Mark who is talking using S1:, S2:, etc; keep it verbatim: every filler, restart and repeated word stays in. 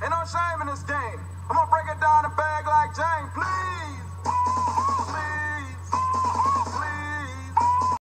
S1: Ain't no shame in this game. I'm gonna break it down and bag like Jane, please.